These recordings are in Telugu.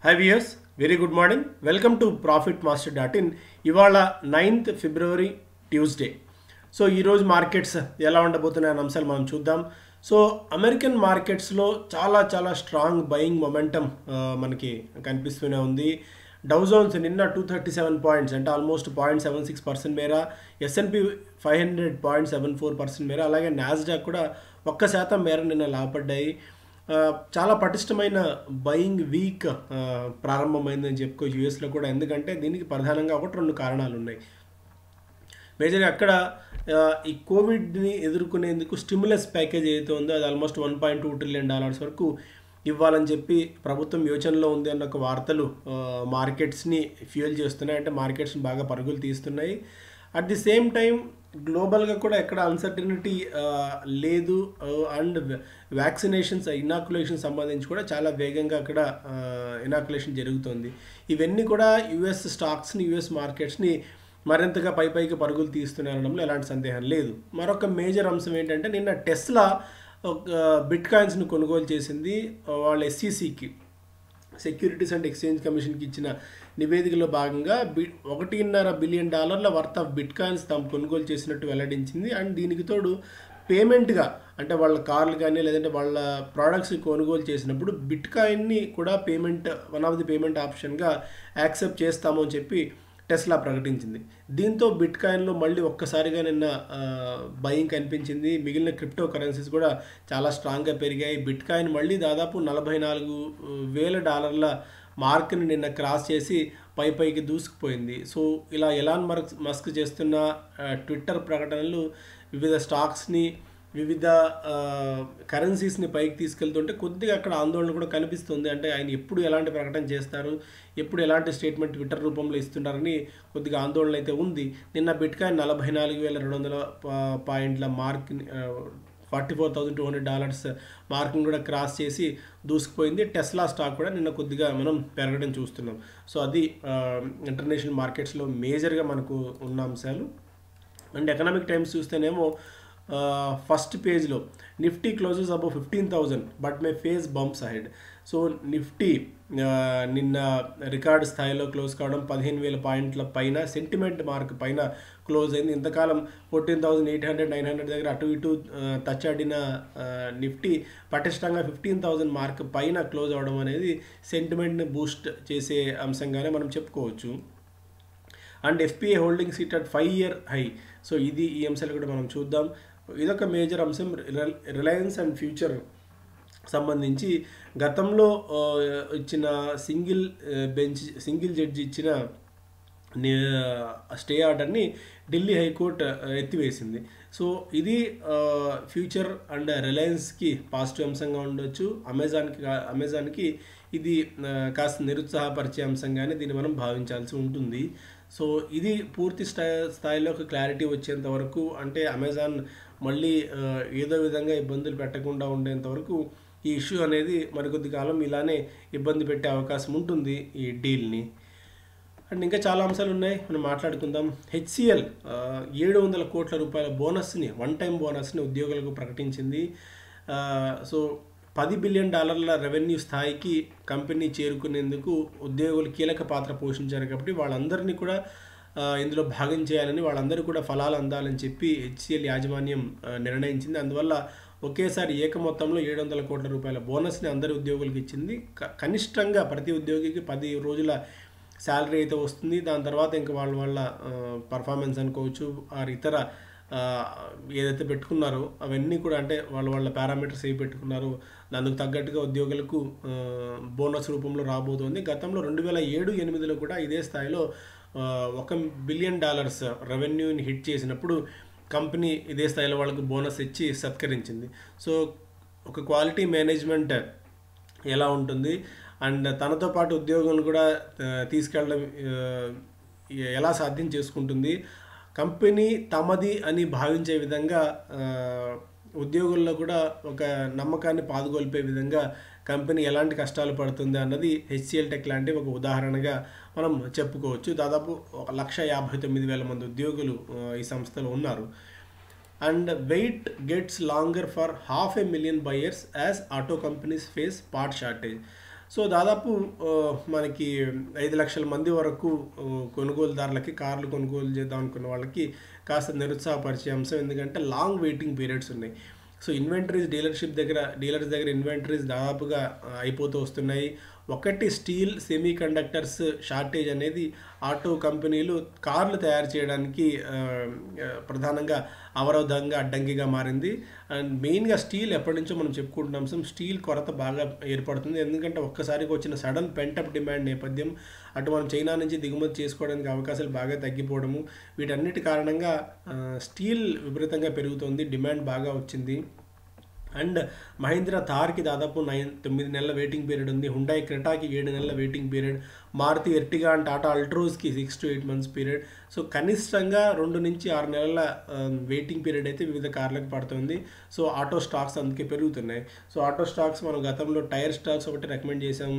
Hi viewers, very good morning. Welcome to profitmaster.in. ఇవాళ 9th ఫిబ్రవరి ట్యూస్డే. సో ఈరోజు మార్కెట్స్ ఎలా ఉండబోతున్నాయనే అంశాలు మనం చూద్దాం. సో అమెరికన్ మార్కెట్స్లో చాలా స్ట్రాంగ్ బయింగ్ మొమెంటం మనకి కనిపిస్తూనే ఉంది. డౌ జోన్స్ నిన్న 237 పాయింట్స్ అంటే ఆల్మోస్ట్ 0.76% మేర, S&P 500 0.74% మేర, అలాగే నాస్డాక్ కూడా 1% మేర నిన్న లాభపడ్డాయి. చాలా పటిష్టమైన బయింగ్ వీక్ ప్రారంభమైందని చెప్పుకోవచ్చు యూఎస్లో కూడా. ఎందుకంటే దీనికి ప్రధానంగా రెండు కారణాలు ఉన్నాయి. మేజర్గా అక్కడ ఈ కోవిడ్ని ఎదుర్కొనేందుకు స్టిమ్యులస్ ప్యాకేజ్ ఏదైతే ఉందో అది ఆల్మోస్ట్ $1.2 ట్రిలియన్ వరకు ఇవ్వాలని చెప్పి ప్రభుత్వం యోచనలో ఉంది అన్న ఒక వార్తలు మార్కెట్స్ని ఫ్యూయల్ చేస్తున్నాయి. అంటే మార్కెట్స్ని బాగా పరుగులు తీస్తున్నాయి. అట్ ది సేమ్ టైం గ్లోబల్గా కూడా ఎక్కడ అన్సర్టనిటీ లేదు. అండ్ వ్యాక్సినేషన్స్ ఇనాకులేషన్ సంబంధించి కూడా చాలా వేగంగా అక్కడ ఇనాకులేషన్ జరుగుతుంది. ఇవన్నీ కూడా యుఎస్ స్టాక్స్ని, యుఎస్ మార్కెట్స్ని మరింతగా పైకి పరుగులు తీస్తున్నారనడంలో ఎలాంటి సందేహం లేదు. మరొక మేజర్ అంశం ఏంటంటే నిన్న టెస్లా బిట్ కాయిన్స్ని కొనుగోలు చేసింది. వాళ్ళ SECకి, సెక్యూరిటీస్ అండ్ ఎక్స్చేంజ్ కమిషన్కి ఇచ్చిన నివేదికలో భాగంగా $1.5 billion worth of bitcoins తాము కొనుగోలు చేసినట్టు వెల్లడించింది. అండ్ దీనికి తోడు పేమెంట్గా అంటే వాళ్ళ కార్లు కానీ లేదంటే వాళ్ళ ప్రోడక్ట్స్ కొనుగోలు చేసినప్పుడు బిట్ కాయిన్ని కూడా వన్ ఆఫ్ ది పేమెంట్ ఆప్షన్గా యాక్సెప్ట్ చేస్తాము అని చెప్పి టెస్లా ప్రకటించింది. దీంతో బిట్ కాయిన్లో మళ్ళీ ఒక్కసారిగా నిన్న బయింగ్ కనిపించింది. మిగిలిన క్రిప్టో కరెన్సీస్ కూడా చాలా స్ట్రాంగ్గా పెరిగాయి. బిట్ కాయిన్ మళ్ళీ దాదాపు $44,000 మార్క్ని నిన్న క్రాస్ చేసి పైకి దూసుకుపోయింది. సో ఇలా ఎలాన్ మస్క్ చేస్తున్న ట్విట్టర్ ప్రకటనలు వివిధ స్టాక్స్ని, వివిధ కరెన్సీస్ని పైకి తీసుకెళ్తుంటే కొద్దిగా అక్కడ ఆందోళన కూడా కనిపిస్తుంది. అంటే ఆయన ఎప్పుడు ఎలాంటి ప్రకటన చేస్తారు, ఎప్పుడు ఎలాంటి స్టేట్మెంట్ ట్విట్టర్ రూపంలో ఇస్తున్నారని కొద్దిగా ఆందోళన అయితే ఉంది. నిన్న బిట్ కాయిన్ $44,200 పాయింట్ల మార్క్ని, $44,200 మార్కింగ్ కూడా క్రాస్ చేసి దూసుకుపోయింది. టెస్లా స్టాక్ కూడా నిన్న కొద్దిగా మనం పెరగడం చూస్తున్నాం. సో అది ఇంటర్నేషనల్ మార్కెట్స్లో మేజర్గా మనకు ఉన్న అంశాలు. అండ్ ఎకనామిక్ టైమ్స్ చూస్తేనేమో ఫస్ట్ పేజ్లో Nifty closes above 15,000 but may face bumps ahead. So Nifty నిన్న రికార్డు స్థాయిలో క్లోజ్ కావడం, 15,000 పాయింట్ల పైన సెంటిమెంట్ మార్క్ పైన క్లోజ్ అయింది. ఇంతకాలం 14,800, 900 దగ్గర అటు ఇటు తచ్చాడిన నిఫ్టీ పటిష్టంగా 15,000 మార్క్ పైన క్లోజ్ అవడం అనేది సెంటిమెంట్ని బూస్ట్ చేసే అంశంగానే మనం చెప్పుకోవచ్చు. And FPI holding seat at 5-year high. So ఇది ఈ అంశాలు కూడా మనం చూద్దాం. ఇదొక మేజర్ అంశం. రిలయన్స్ అండ్ ఫ్యూచర్ సంబంధించి గతంలో ఇచ్చిన సింగిల్ జడ్జి ఇచ్చిన స్టే ఆర్డర్ని ఢిల్లీ హైకోర్టు ఎత్తివేసింది. సో ఇది ఫ్యూచర్ అండ్ రిలయన్స్కి పాజిటివ్ అంశంగా ఉండొచ్చు. అమెజాన్కి ఇది కాస్త నిరుత్సాహపరిచే అంశంగానే దీన్ని మనం భావించాల్సి ఉంటుంది. సో ఇది పూర్తి స్థాయిలో ఒక క్లారిటీ వచ్చేంత వరకు, అంటే అమెజాన్ మళ్ళీ ఏదో విధంగా ఇబ్బందులు పెట్టకుండా ఉండేంత వరకు ఈ ఇష్యూ అనేది మరికొద్ది కాలం ఇలానే ఇబ్బంది పెట్టే అవకాశం ఉంటుంది ఈ డీల్ని. అండ్ ఇంకా చాలా అంశాలు ఉన్నాయి, మనం మాట్లాడుకుందాం. HCL $700 కోట్ల బోనస్ని, వన్ టైం బోనస్ని ఉద్యోగులకు ప్రకటించింది. సో $10 బిలియన్ రెవెన్యూ స్థాయికి కంపెనీ చేరుకునేందుకు ఉద్యోగులు కీలక పాత్ర పోషించారు. కాబట్టి వాళ్ళందరినీ కూడా ఇందులో భాగం చేయాలని, వాళ్ళందరూ కూడా ఫలాలు అందాలని చెప్పి HCL యాజమాన్యం నిర్ణయించింది. అందువల్ల ఒకేసారి ఏక మొత్తంలో $700 కోట్ల బోనస్ని అందరి ఉద్యోగులకు ఇచ్చింది. కనిష్టంగా ప్రతి ఉద్యోగికి 10 రోజుల శాలరీ అయితే వస్తుంది. దాని తర్వాత ఇంకా వాళ్ళ పర్ఫార్మెన్స్ అనుకోవచ్చు, ఇతర ఏదైతే పెట్టుకున్నారో అవన్నీ కూడా, అంటే వాళ్ళ పారామీటర్స్ ఏవి పెట్టుకున్నారో దానికి తగ్గట్టుగా ఉద్యోగులకు బోనస్ రూపంలో రాబోతోంది. గతంలో 2007-8లో కూడా ఇదే స్థాయిలో $1 బిలియన్ రెవెన్యూని హిట్ చేసినప్పుడు కంపెనీ ఇదే స్థాయిలో వాళ్ళకు బోనస్ ఇచ్చి సత్కరించింది. సో ఒక క్వాలిటీ మేనేజ్మెంట్ ఎలా ఉంటుంది అండ్ తనతో పాటు ఉద్యోగులను కూడా తీసుకెళ్ళడం ఎలా సాధ్యం చేసుకుంటుంది, కంపెనీ తమది అని భావించే విధంగా ఉద్యోగుల్లో కూడా ఒక నమ్మకాన్ని పాదుగొల్పే విధంగా కంపెనీ ఎలాంటి కష్టాలు పడుతుంది అన్నది HCL టెక్ లాంటి ఒక ఉదాహరణగా మనం చెప్పుకోవచ్చు. దాదాపు 1,59,000 మంది ఉద్యోగులు ఈ సంస్థలో ఉన్నారు. And wait gets longer for 500,000 buyers as auto companies face part shortage. So దాదాపు మనకి 5 లక్షల మంది వరకు కొనుగోలుదారులకి కార్లు కొనుగోలు చేద్దాం అనుకున్న వాళ్ళకి కాస్త నిరుత్సాహపరిచే అంశం, ఎందుకంటే లాంగ్ వెయిటింగ్ పీరియడ్స్ ఉన్నాయి. సో ఇన్వెంటరీస్ డీలర్స్ దగ్గర ఇన్వెంటరీస్ దాదాపుగా అయిపోతూ వస్తున్నాయి. ఒకటి స్టీల్ సెమీ కండక్టర్స్ షార్టేజ్ అనేది ఆటో కంపెనీలు కార్లు తయారు చేయడానికి ప్రధానంగా అవరోధంగా అడ్డంకిగా మారింది. అండ్ మెయిన్గా స్టీల్ ఎప్పటి నుంచో మనం చెప్పుకుంటున్నాం, స్టీల్ కొరత బాగా ఏర్పడుతుంది. ఎందుకంటే ఒక్కసారిగా వచ్చిన సడన్ పెంటప్ డిమాండ్ నేపథ్యం, అటు మనం చైనా నుంచి దిగుమతి చేసుకోవడానికి అవకాశాలు బాగా తగ్గిపోవడము, వీటన్నిటి కారణంగా స్టీల్ విపరీతంగా పెరుగుతుంది, డిమాండ్ బాగా వచ్చింది. అండ్ మహీంద్రా థార్కి దాదాపు 9 నెలల వెయిటింగ్ పీరియడ్ ఉంది, హుండాయ్ క్రెటాకి 7 నెలల waiting period, Maruti Ertiga and Tata అల్ట్రోస్కి 6 to 8 months పీరియడ్. సో కనిష్టంగా 2 నుంచి 6 నెలల వెయిటింగ్ పీరియడ్ అయితే వివిధ కార్లకు పడుతుంది. సో ఆటో స్టాక్స్ అందుకే పెరుగుతున్నాయి. సో ఆటో స్టాక్స్ మనం గతంలో టైర్ స్టాక్స్ ఒకటి రికమెండ్ చేసాము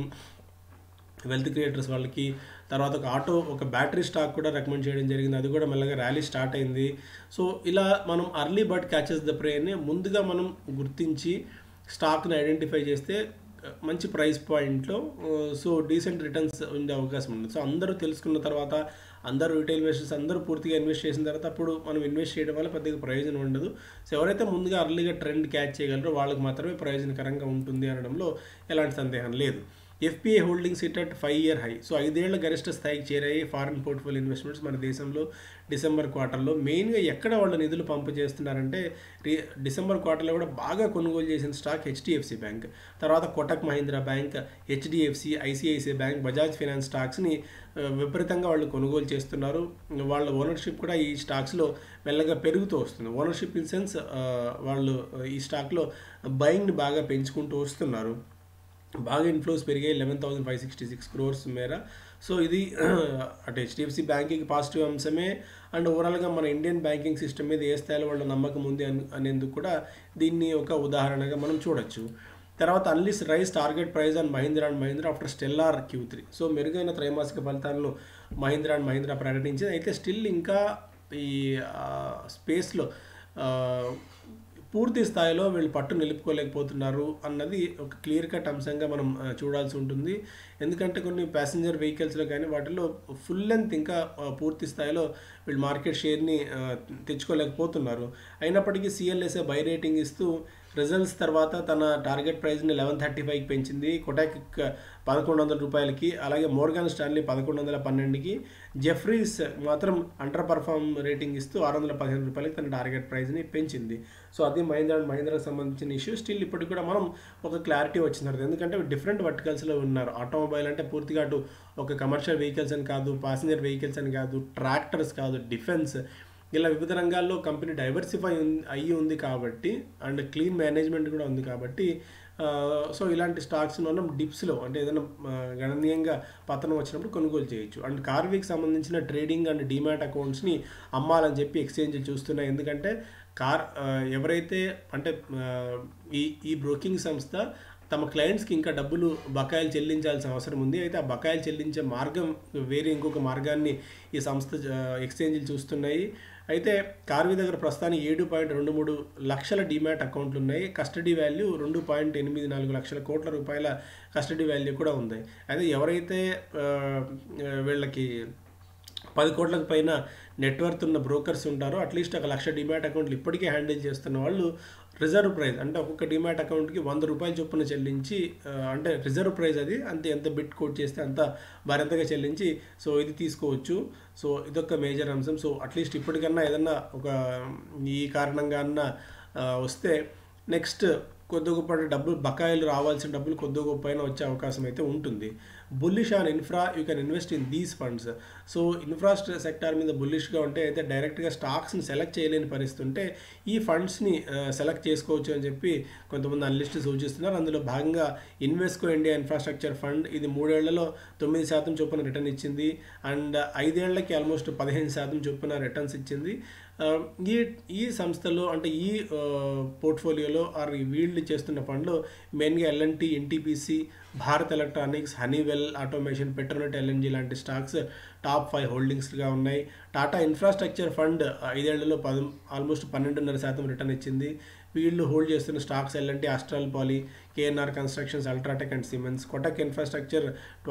వెల్త్ క్రియేటర్స్ వాళ్ళకి, తర్వాత ఒక బ్యాటరీ స్టాక్ కూడా రికమెండ్ చేయడం జరిగింది, అది కూడా మెల్లగా ర్యాలీ స్టార్ట్ అయింది. సో ఇలా మనం అర్లీ బర్డ్ క్యాచెస్ ద ప్రేని ముందుగా మనం గుర్తించి స్టాక్ని ఐడెంటిఫై చేస్తే మంచి ప్రైస్ పాయింట్లో సో డీసెంట్ రిటర్న్స్ ఉండే అవకాశం ఉంది. సో అందరూ తెలుసుకున్న తర్వాత, అందరూ రిటైల్ ఇన్వెస్టర్స్ అందరూ పూర్తిగా ఇన్వెస్ట్ చేసిన తర్వాత అప్పుడు మనం ఇన్వెస్ట్ చేయడం వల్ల పెద్దగా ప్రయోజనం ఉండదు. సో ఎవరైతే ముందుగా అర్లీగా ట్రెండ్ క్యాచ్ చేయగలరో వాళ్ళకి మాత్రమే ప్రయోజనకరంగా ఉంటుంది అనడంలో ఎలాంటి సందేహం లేదు. FPI holdings hit at 5-year high. So 5 ఏళ్ల గరిష్ట స్థాయికి చేరాయి ఫారిన్ పోర్ట్ఫోలియో ఇన్వెస్ట్మెంట్స్ మన దేశంలో డిసెంబర్ క్వార్టర్లో. మెయిన్గా ఎక్కడ వాళ్ళ నిధులు పంపు చేస్తున్నారంటే డిసెంబర్ క్వార్టర్లో కూడా బాగా కొనుగోలు చేసిన స్టాక్ హెచ్డిఎఫ్సి బ్యాంక్, తర్వాత Kotak Mahindra bank, HDFC, ICICI bank, Bajaj finance స్టాక్స్ని విపరీతంగా వాళ్ళు కొనుగోలు చేస్తున్నారు. వాళ్ళ ఓనర్షిప్ కూడా ఈ స్టాక్స్లో మెల్లగా పెరుగుతూ వస్తుంది. ఓనర్షిప్ ఇన్ సెన్స్ వాళ్ళు ఈ స్టాక్లో బయింగ్ని బాగా పెంచుకుంటూ వస్తున్నారు. బాగా ఇన్ఫ్లోస్ పెరిగాయి 11,566 crores మేర. సో ఇది అటు హెచ్డిఎఫ్సి బ్యాంకింగ్ పాజిటివ్ అంశమే. అండ్ ఓవరాల్గా మన ఇండియన్ బ్యాంకింగ్ సిస్టమ్ మీద ఏ స్థాయిలో వాళ్ళ నమ్మకం ఉంది అనేందుకు కూడా దీన్ని ఒక ఉదాహరణగా మనం చూడొచ్చు. తర్వాత analyst raise target price on Mahindra and Mahindra after stellar Q3. So మెరుగైన త్రైమాసిక ఫలితాలను మహీంద్రా అండ్ మహీంద్రా ప్రకటించింది. అయితే స్టిల్ ఇంకా ఈ స్పేస్లో పూర్తి స్థాయిలో వీళ్ళు పట్టు నిలుపుకోలేకపోతున్నారు అన్నది ఒక క్లియర్ కట్ అంశంగా మనం చూడాల్సి ఉంటుంది. ఎందుకంటే కొన్ని ప్యాసింజర్ వెహికల్స్లో కానీ వాటిలో ఫుల్ లెంత్ ఇంకా పూర్తి స్థాయిలో వీళ్ళు మార్కెట్ షేర్ని తెచ్చుకోలేకపోతున్నారు. అయినప్పటికీ సిఎల్ఎస్ఏ బై రేటింగ్ ఇస్తూ రిజల్ట్స్ తర్వాత తన టార్గెట్ ప్రైస్ని 1135కి పెంచింది, కొటాక్ 1100 రూపాయలకి, అలాగే మోర్గాన్ స్టాన్లీ 1112కి, జెఫ్రీస్ మాత్రం అండర్ పర్ఫార్మ్ రేటింగ్ ఇస్తూ 615 రూపాయలకి తన టార్గెట్ ప్రైస్ని పెంచింది. సో అది మహీంద్రా అండ్ మహీంద్రాకి సంబంధించిన ఇష్యూ. స్టిల్ ఇప్పటికి కూడా మనం ఒక క్లారిటీ వచ్చినారు, ఎందుకంటే డిఫరెంట్ వర్టికల్స్లో ఉన్నారు. ఆటోమొబైల్ అంటే పూర్తిగా అటు ఒక కమర్షియల్ వెహికల్స్ అని కాదు, ప్యాసింజర్ వెహికల్స్ అని కాదు, ట్రాక్టర్స్ కాదు, డిఫెన్స్, ఇలా వివిధ రంగాల్లో కంపెనీ డైవర్సిఫై అయ్యి ఉంది కాబట్టి, అండ్ క్లీన్ మేనేజ్మెంట్ కూడా ఉంది కాబట్టి సో ఇలాంటి స్టాక్స్ మనం డిప్స్లో అంటే ఏదైనా గణనీయంగా పతనం వచ్చినప్పుడు కొనుగోలు చేయొచ్చు. అండ్ కార్విక్ సంబంధించిన ట్రేడింగ్ అండ్ డిమాట్ అకౌంట్స్ని అమ్మాలని చెప్పి ఎక్స్చేంజ్లు చూస్తున్నాయి. ఎందుకంటే ఎవరైతే అంటే ఈ బ్రోకింగ్ సంస్థ తమ క్లయింట్స్కి ఇంకా డబ్బులు బకాయిలు చెల్లించాల్సిన అవసరం ఉంది. అయితే ఆ బకాయిలు చెల్లించే మార్గం వేరే ఇంకొక మార్గాన్ని ఈ సంస్థ ఎక్స్చేంజ్లు చూస్తున్నాయి. అయితే కార్వి దగ్గర ప్రస్తుతానికి 7.23 లక్షల డిమాట్ అకౌంట్లు ఉన్నాయి. కస్టడీ వాల్యూ 2.84 లక్షల కోట్ల రూపాయల కస్టడీ వాల్యూ కూడా ఉంది. అయితే ఎవరైతే వీళ్ళకి 10 కోట్లకు పైన నెట్వర్త్ ఉన్న బ్రోకర్స్ ఉంటారో అట్లీస్ట్ 1 లక్ష డిమాట్ అకౌంట్లు ఇప్పటికే హ్యాండిల్ చేస్తున్న వాళ్ళు రిజర్వ్ ప్రైస్ అంటే ఒక్కొక్క డిమాట్ అకౌంట్కి 100 రూపాయలు చొప్పున చెల్లించి, అంటే రిజర్వ్ ప్రైస్ అది అంతే, ఎంత బిట్ కోట్ చేస్తే అంత భారీగా చెల్లించి సో ఇది తీసుకోవచ్చు. సో ఇదొక మేజర్ అంశం. సో అట్లీస్ట్ ఇప్పటికన్నా ఏదన్నా ఒక ఈ కారణంగా అన్నా వస్తే నెక్స్ట్ కొద్ది గొప్ప డబ్బులు బకాయిలు రావాల్సిన డబ్బులు కొద్ది గొప్ప అయినా వచ్చే అవకాశం అయితే ఉంటుంది. Bullish on infra, you can invest in these funds. So infra sector మీద బుల్లిష్గా ఉంటే అయితే డైరెక్ట్గా స్టాక్స్ని సెలెక్ట్ చేయలేని పరిస్థితి ఉంటే ఈ ఫండ్స్ని సెలెక్ట్ చేసుకోవచ్చు అని చెప్పి కొంతమంది అనలిస్టులు సూచిస్తున్నారు. అందులో భాగంగా ఇన్వెస్కో ఇండియా ఇన్ఫ్రాస్ట్రక్చర్ ఫండ్ ఇది 3 ఏళ్లలో 9% చొప్పున రిటర్న్ ఇచ్చింది, అండ్ 5 ఏళ్లకి ఆల్మోస్ట్ 15% చొప్పున రిటర్న్స్ ఇచ్చింది. ఈ సంస్థలో అంటే ఈ పోర్ట్ఫోలియోలో వీళ్ళు చేస్తున్న ఫండ్లో మెయిన్గా L and T, NTPC, Bharat electronics, Honeywell automation, Petronet LNG లాంటి స్టాక్స్ టాప్ 5 హోల్డింగ్స్గా ఉన్నాయి. టాటా ఇన్ఫ్రాస్ట్రక్చర్ ఫండ్ 5 ఏళ్లలో ఆల్మోస్ట్ 12.5% రిటర్న్ ఇచ్చింది. వీళ్ళు హోల్డ్ చేస్తున్న stocks L and T, Astral Poly, KNR constructions, UltraTech and Siemens. Kotak infrastructure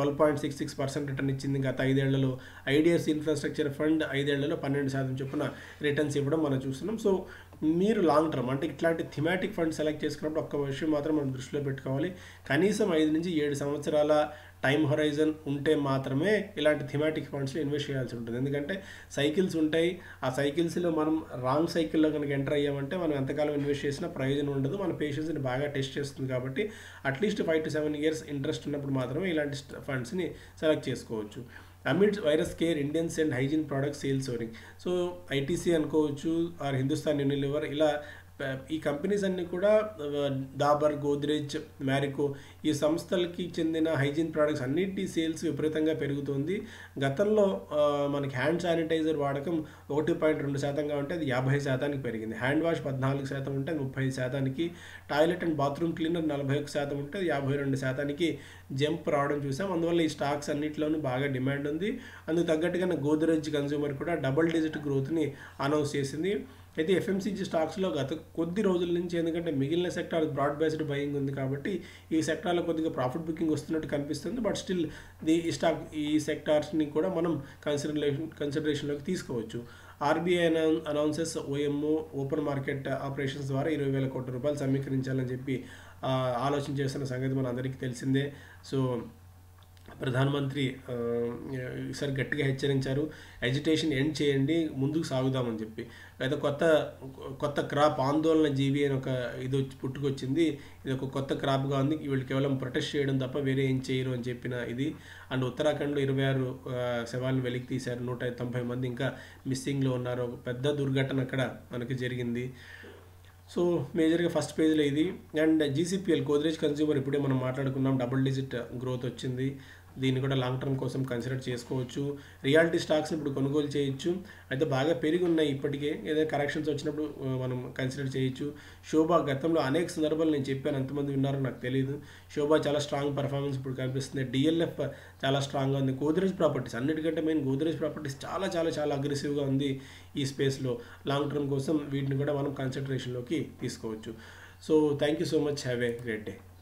12.66% return ఇచ్చింది గత 5 ఏళ్లలో. ఐడిఎఫ్సి ఇన్ఫ్రాస్ట్రక్చర్ ఫండ్ 5 ఏళ్లలో 12% చొప్పున రిటర్న్స్ ఇవ్వడం మనం చూస్తున్నాం. సో మీరు లాంగ్ టర్మ్ అంటే ఇట్లాంటి థిమాటిక్ ఫండ్ సెలెక్ట్ చేసుకున్నప్పుడు ఒక్క విషయం మాత్రం మనం దృష్టిలో పెట్టుకోవాలి. కనీసం 5 నుంచి 7 సంవత్సరాల టైం హొరైజన్ ఉంటే మాత్రమే ఇలాంటి థిమాటిక్ ఫండ్స్లో ఇన్వెస్ట్ చేయాల్సి ఉంటుంది. ఎందుకంటే సైకిల్స్ ఉంటాయి. ఆ సైకిల్స్లో మనం రాంగ్ సైకిల్లో కనుక ఎంటర్ అయ్యామంటే మనం ఎంతకాలం ఇన్వెస్ట్ చేసినా ప్రయోజనం ఉండదు. మన పేషెన్స్ని బాగా టెస్ట్ చేస్తుంది. కాబట్టి అట్లీస్ట్ 5 to 7 years ఇంట్రెస్ట్ ఉన్నప్పుడు మాత్రమే ఇలాంటి ఫండ్స్ని సెలెక్ట్ చేసుకోవచ్చు. Amid virus care, Indians and hygiene products sales soaring. So ITC అనుకోవచ్చు ఆర్ హిందుస్థాన్ యూనిలివర్, ఇలా ఈ కంపెనీస్ అన్నీ కూడా డాబర్, గోద్రేజ్, మ్యారికో ఈ సంస్థలకి చెందిన హైజీన్ ప్రోడక్ట్స్ అన్నిటి సేల్స్ విపరీతంగా పెరుగుతుంది. గతంలో మనకి హ్యాండ్ శానిటైజర్ వాడకం 1.2%గా ఉంటే అది 50%కి పెరిగింది. హ్యాండ్ వాష్ 14% ఉంటే అది 35%కి, టాయిలెట్ అండ్ బాత్రూమ్ క్లీనర్ 41% ఉంటే అది 52%కి జంప్ రావడం చూసాం. అందువల్ల ఈ స్టాక్స్ అన్నింటిలోనూ బాగా డిమాండ్ ఉంది. అందుకు తగ్గట్టుగానే గోద్రేజ్ కన్స్యూమర్ కూడా డబుల్ డిజిట్ గ్రోత్ని అనౌన్స్ చేసింది. అయితే ఎఫ్ఎంసీజీ స్టాక్స్లో గత కొద్ది రోజుల నుంచి, ఎందుకంటే మిగిలిన సెక్టార్ బ్రాడ్ బేస్డ్ బయింగ్ ఉంది కాబట్టి ఈ సెక్టార్లో కొద్దిగా ప్రాఫిట్ బుకింగ్ వస్తున్నట్టు కనిపిస్తుంది. బట్ స్టిల్ ఈ సెక్టార్స్ని కూడా మనం కన్సిడరేషన్లోకి తీసుకోవచ్చు. RBI announces OMO open market operations ద్వారా 20,000 కోట్ల రూపాయలు సమీకరించాలని చెప్పి ఆలోచన చేస్తున్న సంగతి మన అందరికీ తెలిసిందే. సో ప్రధానమంత్రి ఈసారి గట్టిగా హెచ్చరించారు, ఎజిటేషన్ ఎండ్ చేయండి, ముందుకు సాగుదామని చెప్పి. అయితే కొత్త క్రాప్ ఆందోళన జీవి అని ఒక ఇది పుట్టుకొచ్చింది. ఇది ఒక కొత్త క్రాప్గా ఉంది. వీళ్ళు కేవలం ప్రొటెస్ట్ చేయడం తప్ప వేరే ఏం చేయరు అని చెప్పిన ఇది. అండ్ ఉత్తరాఖండ్లో 26 శవాలను వెలికి తీశారు. 190 మంది ఇంకా మిస్సింగ్లో ఉన్నారు. ఒక పెద్ద దుర్ఘటన అక్కడ మనకి జరిగింది. సో మేజర్గా ఫస్ట్ పేజ్లో ఇది. అండ్ జీసీపీఎల్, గోద్రేజ్ కన్స్యూమర్, ఇప్పుడే మనం మాట్లాడుకున్నాం, డబుల్ డిజిట్ గ్రోత్ వచ్చింది. దీన్ని కూడా లాంగ్ టర్మ్ కోసం కన్సిడర్ చేసుకోవచ్చు. రియాలిటీ స్టాక్స్ని ఇప్పుడు కొనుగోలు చేయొచ్చు. అయితే బాగా పెరిగి ఉన్నాయి ఇప్పటికే. ఏదైనా కరెక్షన్స్ వచ్చినప్పుడు మనం కన్సిడర్ చేయొచ్చు. శోభా, గతంలో అనేక సందర్భాలు నేను చెప్పాను, ఎంతమంది విన్నారో నాకు తెలియదు. శోభా చాలా స్ట్రాంగ్ పర్ఫార్మెన్స్ ఇప్పుడు కనిపిస్తుంది. డిఎల్ఎఫ్ చాలా స్ట్రాంగ్గా ఉంది. గోద్రేజ్ ప్రాపర్టీస్, అన్నిటికంటే మెయిన్ గోద్రేజ్ ప్రాపర్టీస్ చాలా చాలా చాలా అగ్రెసివ్గా ఉంది ఈ స్పేస్లో. లాంగ్ టర్మ్ కోసం వీటిని కూడా మనం కన్సిడరేషన్లోకి తీసుకోవచ్చు. So thank you so much. Have a great day.